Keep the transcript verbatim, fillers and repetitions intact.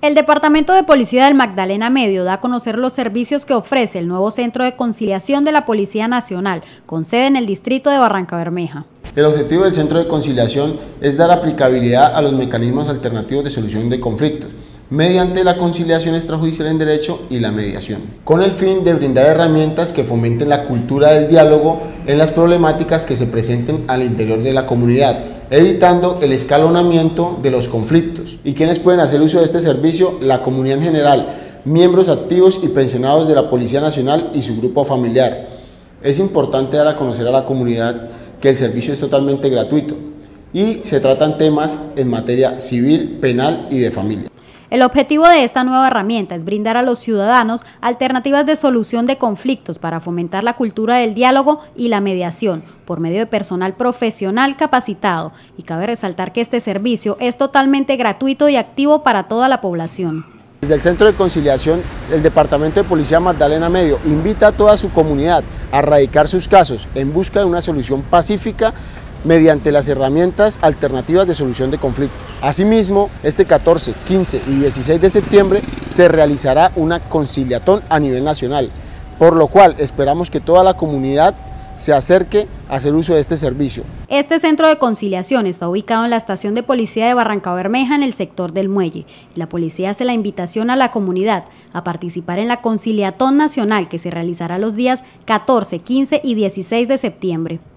El Departamento de Policía del Magdalena Medio da a conocer los servicios que ofrece el nuevo Centro de Conciliación de la Policía Nacional, con sede en el distrito de Barrancabermeja. El objetivo del Centro de Conciliación es dar aplicabilidad a los mecanismos alternativos de solución de conflictos, mediante la conciliación extrajudicial en derecho y la mediación, con el fin de brindar herramientas que fomenten la cultura del diálogo en las problemáticas que se presenten al interior de la comunidad, evitando el escalonamiento de los conflictos. ¿Y quiénes pueden hacer uso de este servicio? La comunidad en general, miembros activos y pensionados de la Policía Nacional y su grupo familiar. Es importante dar a conocer a la comunidad que el servicio es totalmente gratuito y se tratan temas en materia civil, penal y de familia. El objetivo de esta nueva herramienta es brindar a los ciudadanos alternativas de solución de conflictos para fomentar la cultura del diálogo y la mediación por medio de personal profesional capacitado, y cabe resaltar que este servicio es totalmente gratuito y activo para toda la población. Desde el Centro de Conciliación, el Departamento de Policía Magdalena Medio invita a toda su comunidad a radicar sus casos en busca de una solución pacífica mediante las herramientas alternativas de solución de conflictos. Asimismo, este catorce, quince y dieciséis de septiembre se realizará una conciliatón a nivel nacional, por lo cual esperamos que toda la comunidad se acerque a hacer uso de este servicio. Este centro de conciliación está ubicado en la estación de policía de Barrancabermeja, en el sector del Muelle. La policía hace la invitación a la comunidad a participar en la conciliatón nacional que se realizará los días catorce, quince y dieciséis de septiembre.